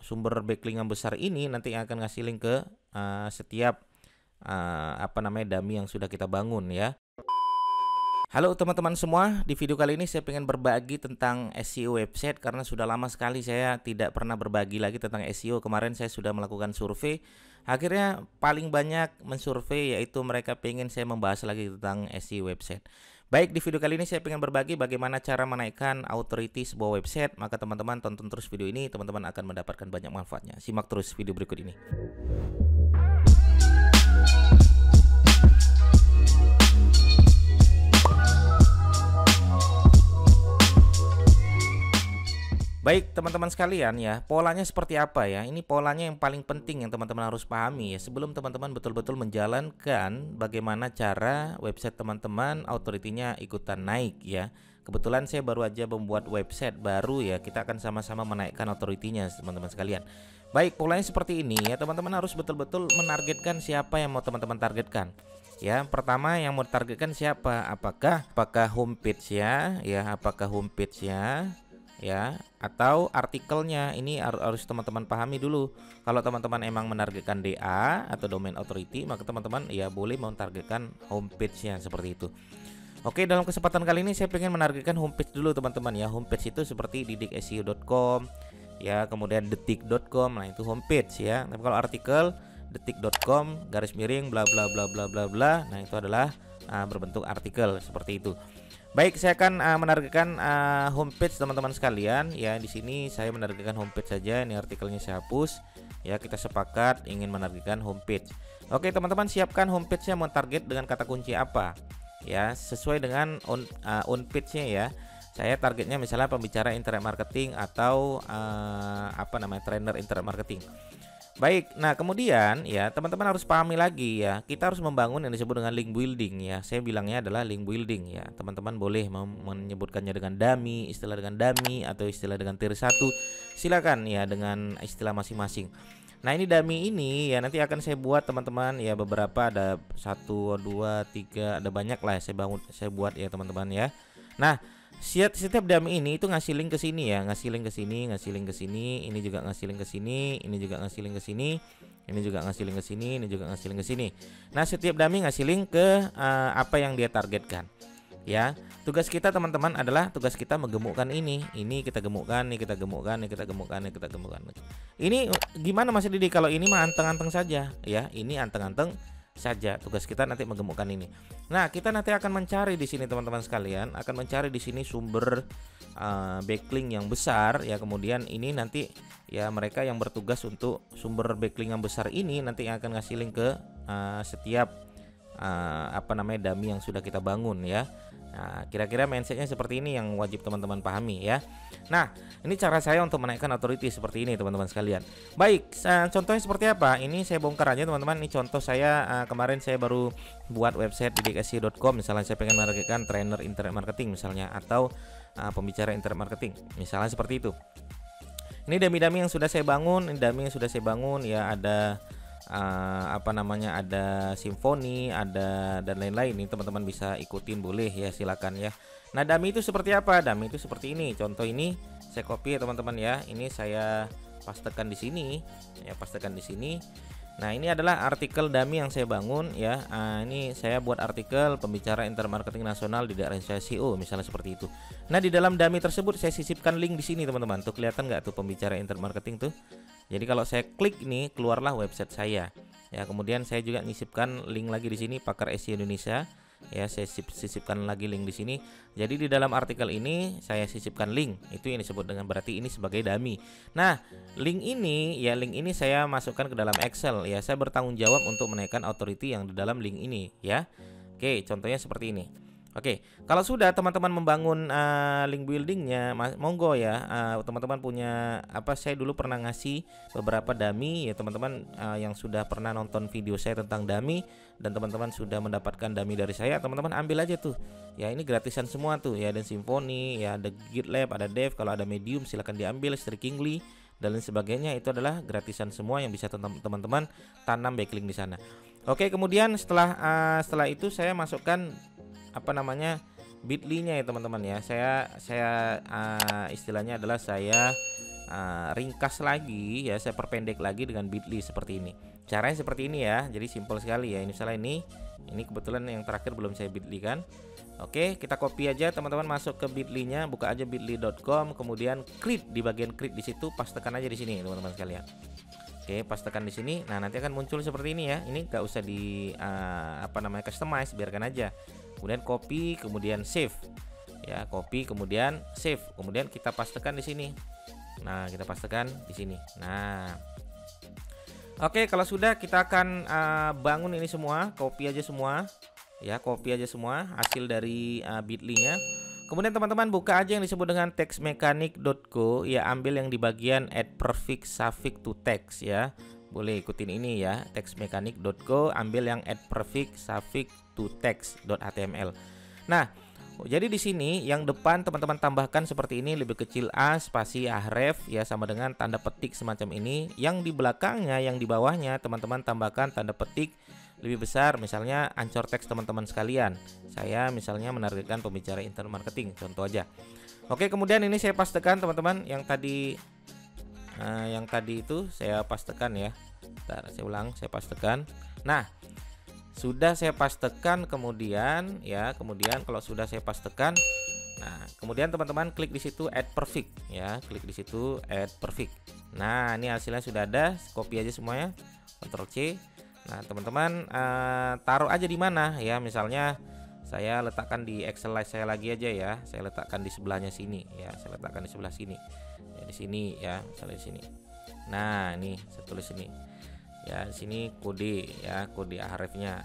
sumber backlink yang besar ini nanti akan ngasih link ke setiap dummy yang sudah kita bangun ya. Halo teman-teman semua, di video kali ini saya pengen berbagi tentang SEO website karena sudah lama sekali saya tidak pernah berbagi lagi tentang SEO. Kemarin saya sudah melakukan survei, akhirnya paling banyak mensurvei yaitu mereka pengen saya membahas lagi tentang SEO website. Baik, di video kali ini saya pengen berbagi bagaimana cara menaikkan authority sebuah website. Maka teman-teman tonton terus video ini, teman-teman akan mendapatkan banyak manfaatnya. Simak terus video berikut ini. Baik teman-teman sekalian ya, polanya seperti apa ya? Ini polanya yang paling penting yang teman-teman harus pahami ya, sebelum teman-teman betul-betul menjalankan bagaimana cara website teman-teman authority-nya ikutan naik ya. Kebetulan saya baru aja membuat website baru ya, kita akan sama-sama menaikkan authority-nya teman-teman sekalian. Baik, polanya seperti ini ya, teman-teman harus betul-betul menargetkan siapa yang mau teman-teman targetkan. Ya, pertama yang mau targetkan siapa? Apakah homepage ya, apakah homepage-nya ya, atau artikelnya. Ini harus teman-teman pahami dulu. Kalau teman-teman emang menargetkan DA atau domain authority, maka teman-teman ya boleh mentargetkan homepage-nya seperti itu. Oke, dalam kesempatan kali ini saya pengen menargetkan homepage dulu teman-teman ya. Homepage itu seperti didikseo.com ya, kemudian detik.com. Nah, itu homepage ya. Tapi kalau artikel detik.com garis miring bla bla bla bla bla bla. Nah, itu adalah berbentuk artikel seperti itu. Baik, saya akan menargetkan homepage teman-teman sekalian ya. Di sini saya menargetkan homepage saja. Ini artikelnya saya hapus ya. Kita sepakat ingin menargetkan homepage. Oke teman-teman, siapkan homepage-nya mau target dengan kata kunci apa ya, sesuai dengan on page-nya ya. Saya targetnya misalnya pembicara internet marketing atau trainer internet marketing. Baik, nah kemudian ya teman-teman harus pahami lagi ya, kita harus membangun yang disebut dengan link building ya. Saya bilangnya adalah link building ya. Teman-teman boleh menyebutkannya dengan dummy, istilah dengan dummy, atau istilah dengan tier 1. Silakan ya dengan istilah masing-masing. Nah, ini dummy ini ya nanti akan saya buat teman-teman ya, beberapa, ada 1, 2, 3, ada banyak lah saya buat ya teman-teman ya. Nah, setiap dummy ini itu ngasih link ke sini ya, ngasih link ke sini, ngasih link ke sini, ini juga ngasih link ke sini, ini juga ngasih link ke sini, ini juga ngasih link ke sini, ini juga ngasih link ke sini. Nah, setiap dummy ngasih link ke apa yang dia targetkan. Ya, tugas kita teman-teman adalah tugas kita menggemukkan ini kita gemukkan, ini kita gemukkan, ini kita gemukkan, ini kita gemukkan. Ini gimana Mas Didi? Kalau ini mah anteng-anteng saja ya, ini anteng-anteng saja. Tugas kita nanti menggemukkan ini. Nah, kita nanti akan mencari di sini teman-teman sekalian, akan mencari di sini sumber backlink yang besar ya. Kemudian ini nanti ya mereka yang bertugas untuk sumber backlink yang besar ini nanti akan ngasih link ke setiap dummy yang sudah kita bangun ya. Nah, kira-kira mindsetnya seperti ini yang wajib teman-teman pahami ya. Nah, ini cara saya untuk menaikkan authority seperti ini teman-teman sekalian. Baik, contohnya seperti apa? Ini saya bongkar aja teman-teman. Ini contoh saya kemarin saya baru buat website didikseo.com. Misalnya saya pengen menargetkan trainer internet marketing misalnya, atau pembicara internet marketing misalnya seperti itu. Ini dummy-dummy yang sudah saya bangun. Ini dummy yang sudah saya bangun ya, ada ada simfoni, ada dan lain-lain. Ini teman-teman bisa ikutin, boleh ya, silakan ya. Nah, dummy itu seperti apa? Dummy itu seperti ini. Contoh ini saya copy ya teman-teman ya. Ini saya pastekan di sini ya, pastekan di sini. Nah, ini adalah artikel dummy yang saya bangun ya. Ini saya buat artikel pembicara internet marketing nasional di daerah SEO misalnya seperti itu. Nah, di dalam dummy tersebut saya sisipkan link di sini teman-teman. Tuh kelihatan nggak tuh pembicara internet marketing tuh? Jadi kalau saya klik ini keluarlah website saya. Ya, kemudian saya juga nyisipkan link lagi di sini, pakar SEO Indonesia. Ya, saya sisipkan lagi link di sini. Jadi di dalam artikel ini saya sisipkan link. Itu yang disebut dengan berarti ini sebagai dummy. Nah, link ini saya masukkan ke dalam Excel ya. Saya bertanggung jawab untuk menaikkan authority yang di dalam link ini ya. Oke, contohnya seperti ini. Oke, kalau sudah teman-teman membangun link buildingnya, monggo ya. Teman-teman punya saya dulu pernah ngasih beberapa dummy ya teman-teman, yang sudah pernah nonton video saya tentang dummy dan teman-teman sudah mendapatkan dummy dari saya, teman-teman ambil aja tuh. Ya, ini gratisan semua tuh ya, ada Symfony, ya ada GitLab, ada Dev, kalau ada Medium silakan diambil, Strikingly dan lain sebagainya. Itu adalah gratisan semua yang bisa teman-teman tanam backlink di sana. Oke, kemudian setelah itu saya masukkan bit.ly-nya ya teman-teman ya. Saya istilahnya adalah saya ringkas lagi ya, saya perpendek lagi dengan bit.ly seperti ini. Caranya seperti ini ya, jadi simpel sekali ya. Ini misalnya ini kebetulan yang terakhir belum saya bit.ly kan. Oke, kita copy aja teman-teman, masuk ke bit.ly-nya, buka aja bit.ly.com, kemudian create, di bagian create di situ pastekan aja di sini teman-teman sekalian. Oke, pastekan di sini. Nah, nanti akan muncul seperti ini ya. Ini nggak usah di customize, biarkan aja. Kemudian copy, kemudian save. Ya, copy kemudian save. Kemudian kita pastekan di sini. Nah, kita pastekan di sini. Nah, oke, kalau sudah kita akan bangun ini semua, copy aja semua. Ya, copy aja semua hasil dari bit.ly-nya. Kemudian teman-teman buka aja yang disebut dengan textmechanic.co ya, ambil yang di bagian add prefix suffix to text ya. Boleh ikutin ini ya, textmechanic.co, ambil yang add prefix suffix to text.html. Nah, jadi di sini yang depan teman-teman tambahkan seperti ini, lebih kecil a, spasi ahref ya, sama dengan tanda petik semacam ini. Yang di belakangnya, yang di bawahnya teman-teman tambahkan tanda petik lebih besar, misalnya anchor teks teman-teman sekalian. Saya misalnya menargetkan pembicara internet marketing, contoh aja. Oke, kemudian ini saya pastekan teman-teman yang tadi itu saya pastekan ya. Bentar, saya ulang, saya pastekan. Nah, sudah saya pastekan, kemudian kalau sudah saya pastekan, nah kemudian teman-teman klik di situ add prefix ya, klik di situ add prefix. Nah, ini hasilnya sudah ada, copy aja semuanya, Ctrl C. Nah, teman-teman taruh aja di mana ya, misalnya saya letakkan di Excel saya lagi aja ya, saya letakkan di sebelahnya sini ya, saya letakkan di sebelah sini ya, di sini ya, misalnya di sini. Nah, ini saya tulis ini ya, di sini kode ya, kode ahrefnya.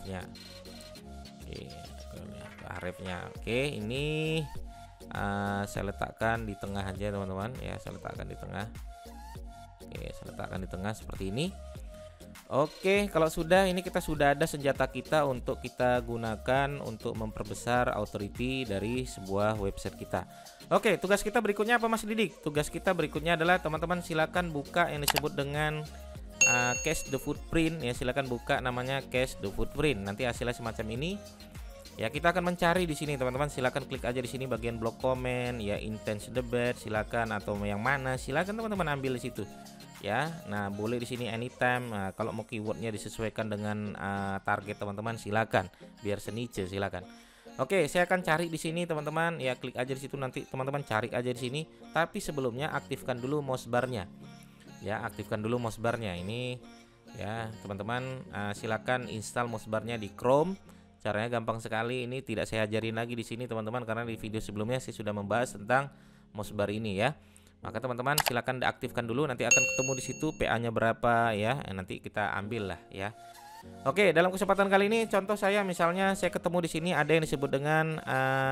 Oke, ahrefnya. Oke, ini saya letakkan di tengah aja teman-teman ya, saya letakkan di tengah. Oke, saya letakkan di tengah seperti ini. Oke, kalau sudah, ini kita sudah ada senjata kita untuk kita gunakan untuk memperbesar authority dari sebuah website kita. Oke, tugas kita berikutnya apa Mas Didik? Tugas kita berikutnya adalah teman-teman silakan buka yang disebut dengan cache the footprint ya, silakan buka namanya cache the footprint. Nanti hasilnya semacam ini. Ya, kita akan mencari di sini teman-teman, silakan klik aja di sini bagian blog comment ya, intense debate silakan, atau yang mana silakan teman-teman ambil di situ. Ya, nah boleh di sini anytime. Nah, kalau mau keywordnya disesuaikan dengan target teman-teman silakan, biar seniche silakan. Oke, saya akan cari di sini teman-teman ya, klik aja di situ, nanti teman-teman cari aja di sini. Tapi sebelumnya aktifkan dulu mouse barnya. Ya, aktifkan dulu mouse barnya ini ya teman-teman. Silakan install mouse barnya di Chrome. Caranya gampang sekali, ini tidak saya ajarin lagi di sini teman-teman, karena di video sebelumnya saya sudah membahas tentang mouse bar ini ya. Maka teman-teman silakan diaktifkan dulu, nanti akan ketemu di situ PA-nya berapa ya, nanti kita ambil lah ya. Oke, dalam kesempatan kali ini contoh saya, misalnya saya ketemu di sini ada yang disebut dengan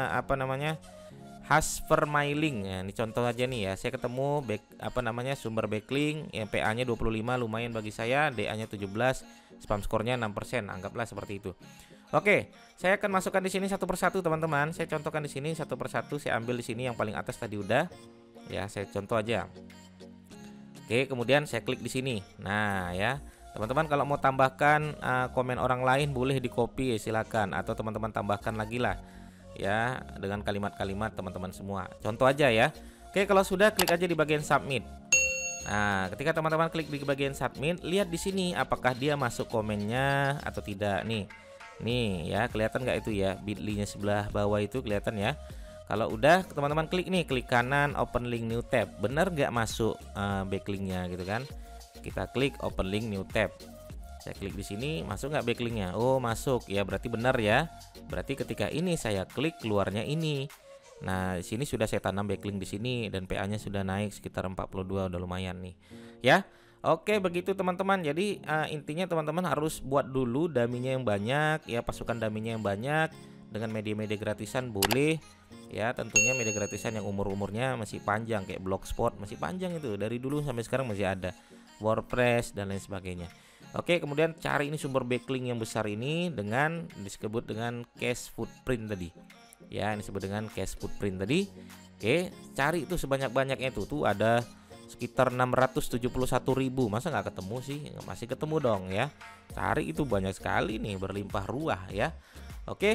hash per mailing ya. Ini contoh aja nih ya, saya ketemu sumber backlink yang PA-nya 25, lumayan bagi saya, DA-nya 17, spam score-nya 6%, anggaplah seperti itu. Oke, saya akan masukkan di sini satu persatu teman-teman. Saya contohkan di sini satu persatu, saya ambil di sini yang paling atas tadi udah. Ya, saya contoh aja. Oke, kemudian saya klik di sini. Nah, ya. Teman-teman kalau mau tambahkan komen orang lain boleh di copy ya, silakan, atau teman-teman tambahkan lagi lah. Ya, dengan kalimat-kalimat teman-teman semua. Contoh aja ya. Oke, kalau sudah klik aja di bagian submit. Nah, ketika teman-teman klik di bagian submit, lihat di sini apakah dia masuk komennya atau tidak nih. Nih ya, kelihatan nggak itu ya, bit.ly-nya sebelah bawah itu kelihatan ya. Kalau udah teman-teman klik nih, klik kanan open link new tab. Bener nggak masuk backlinknya gitu kan? Kita klik open link new tab. Saya klik di sini, masuk nggak backlinknya? Oh, masuk ya, berarti benar ya. Berarti ketika ini saya klik, keluarnya ini. Nah, di sini sudah saya tanam backlink di sini dan PA-nya sudah naik sekitar 42, udah lumayan nih. Ya. Oke, begitu teman-teman. Jadi intinya teman-teman harus buat dulu daminya yang banyak ya, pasukan daminya yang banyak. Dengan media-media gratisan boleh ya, tentunya media gratisan yang umurnya masih panjang, kayak Blogspot masih panjang itu, dari dulu sampai sekarang masih ada, WordPress dan lain sebagainya. Oke, kemudian cari ini sumber backlink yang besar ini dengan disebut dengan cache footprint tadi ya, ini disebut dengan cache footprint tadi. Oke, cari itu sebanyak-banyaknya itu, tuh ada sekitar 671.000. Masa nggak ketemu sih? Masih ketemu dong ya, cari itu banyak sekali nih, berlimpah ruah ya. Oke,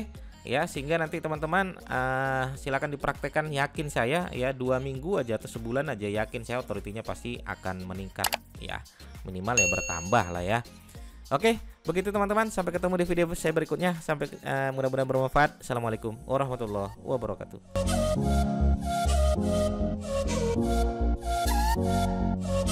ya, sehingga nanti teman-teman silakan dipraktekkan. Yakin saya ya 2 minggu aja atau sebulan aja, yakin saya authority-nya pasti akan meningkat ya, minimal ya bertambah lah ya. Oke, begitu teman-teman, sampai ketemu di video saya berikutnya. Sampai mudah-mudahan bermanfaat. Assalamualaikum warahmatullahi wabarakatuh.